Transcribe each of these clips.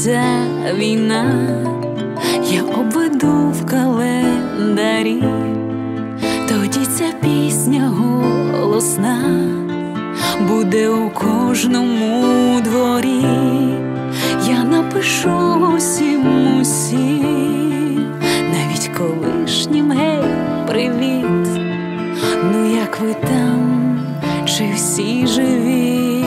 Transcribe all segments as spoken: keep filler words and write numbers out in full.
закінчиться війна, я обведу в календарі, тоді ця пісня голосна буде у кожному дворі. Я напишу усім усім, навіть колишнім, гей, привіт. Ну як ви там, чи всі живі?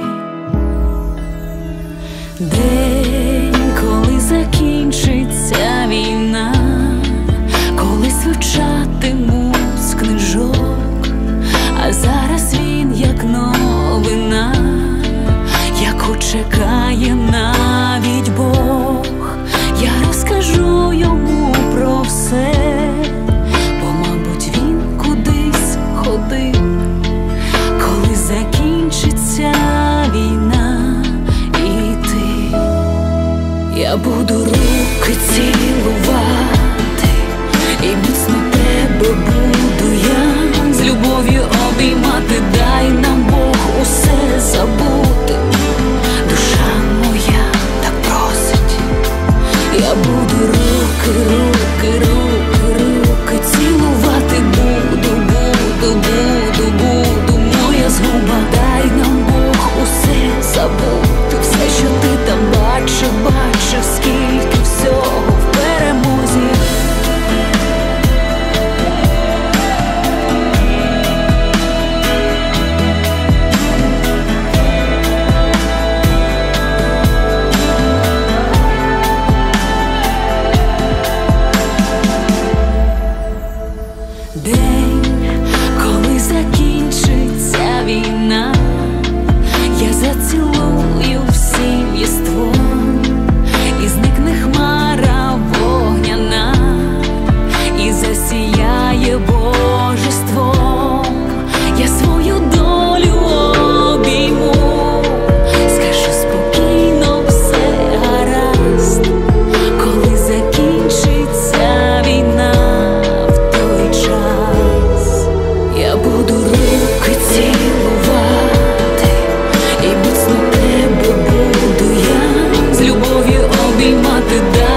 День, коли закінчиться війна, колись вивчатимуть з книжок, а зараз він як новина, яку чекає навіть Бог. Я розкажу йому про все, бо, мабуть, він кудись ходив, коли закінчиться війна. І ти, я буду руки цілувати, і міцно тебе буду я з любов'ю обіймати. Дай нам Бог усе забути, душа моя так просить. Я буду руки, руки, руки, руки цілувати, буду, буду, буду, буду, моя згуба. Дай нам Бог усе забути, все, що ти там бачив, бачив, скільки всього в перемозі. День, коли закінчиться війна, я зацілую всім єством, і зникне хмара вогняна, і засіяє божеством. Я свою долю обійму, скажу спокійно, все гаразд, коли закінчиться війна. Я буду руки цілувати, і міцно тебе буду я з любов'ю обіймати.